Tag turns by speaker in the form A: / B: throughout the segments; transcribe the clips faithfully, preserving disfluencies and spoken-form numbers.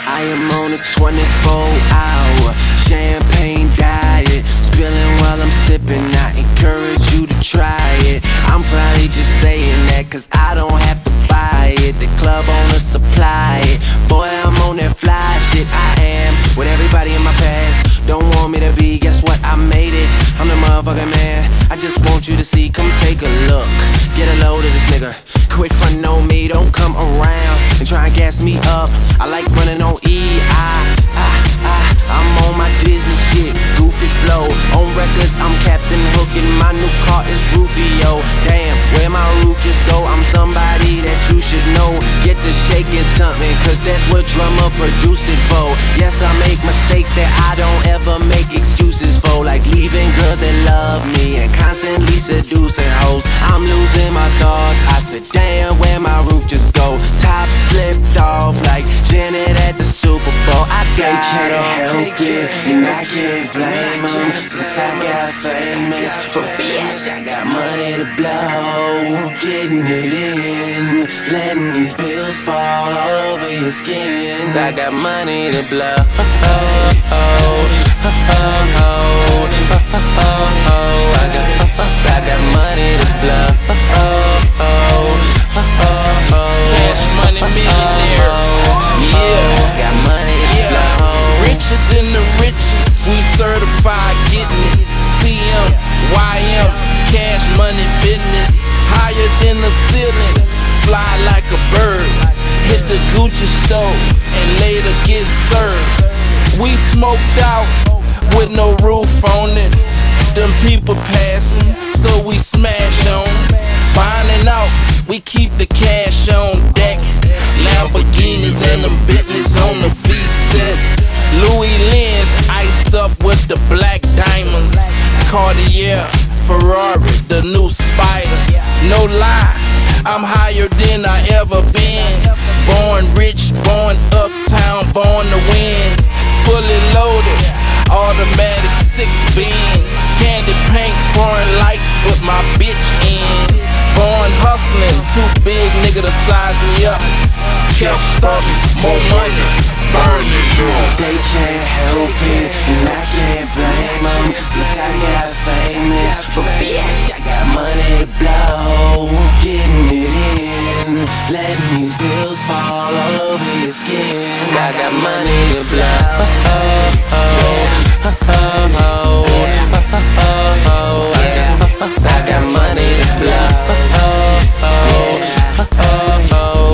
A: I am on a twenty-four hour champagne diet, spilling while I'm sipping. I encourage you to try it. I'm probably just saying that cause I don't have to buy it. The club owner supply it. Boy, I'm on that fly shit. I am with everybody in my past don't want me to be. Guess what? I made it. I'm the motherfucking man. I just want you to see. Come take a look. Get a load of this nigga. Quit frontin' on me. Don't come around and try and gas me up. I like running on E. I, I, I, I'm on my Disney shit. Goofy flow. On records, I'm Captain Hook and my new car is Rufio. Damn, where my roof just go? I'm somebody that you should know. Get to shaking something, cause that's what drummer produced it for. Yes, I make mistakes that I don't ever make excuses for, like leaving girls that love me and constantly seducing hoes. I'm losing my thoughts. I said, damn, where my roof just go? Top slipped off like Janet at the Super Bowl. I gotta help it, and I can't blame them. Since I got famous, for bitch, I got money to blow. Getting it in, letting these bills fall all over your skin. I got money to blow. Oh, oh, oh, oh, oh, oh, oh. I got, I got money to blow. Oh, oh, oh, oh, oh.
B: Cash money millionaire. Yeah,
A: got money to blow.
B: Richer than the richest, we certified getting it. C M, Y M, cash money business. Higher than the ceiling, fly like a bird. Hit the Gucci store and later get served. We smoked out with no roof on it. Them people passing, so we smash on. Bonding out, we keep the cash on deck. Lamborghinis and them Bentleys on the V-set. Louis Lens iced up with the black diamonds. Cartier, Ferrari, the new Spider. No lie, I'm higher than I ever been. Born rich, born uptown, born to win. Fully loaded, automatic six beam. Candy paint, foreign lights with my bitch in. Born hustling, too big nigga to size me up. Kept starting, more money, burning.
A: They can't help it, and I can't blame them. Since I got famous, for bitch, I got money to blow. Getting it in, letting these bills fall all over your skin. I got money to blow. Oh, oh, oh, oh, oh, oh, oh, oh. I got, I got money to blow. Oh, oh, oh, oh, oh,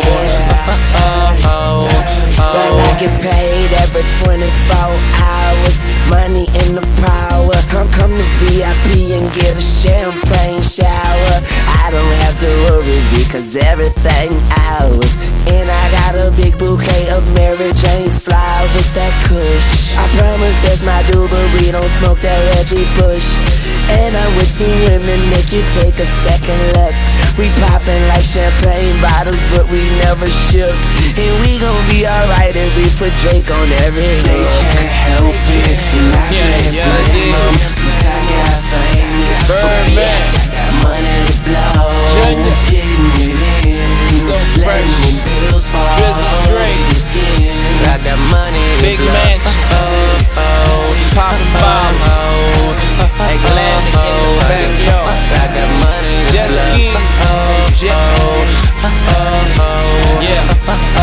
A: oh, oh.
C: But I get paid every twenty-four hours. Money in the power. Come, come to V I P and get a champagne shower. I don't have to worry because everything ours. And I got a big bouquet of Mary Jane's flowers. That kush, I promise that's my dude, but we don't smoke that Reggie Bush. And I'm with two women, make you take a second look. We poppin' like champagne bottles, but we never shook. And we gon' be alright if we put Drake on every hook.
A: They can't help it, and I can't blame them. Since I got famous, for bitch, I got money to blow. Getting it in, letting these bills fall over your skin. I got money to
B: Big
A: blow.
B: mansion,
A: Oh, oh,
B: poppin' bottles. Hey, glad to get in the backyard.
A: I got money to
B: Jet
A: blow.
B: ski,
A: Oh,
B: jet
A: oh, oh, oh,
B: yeah.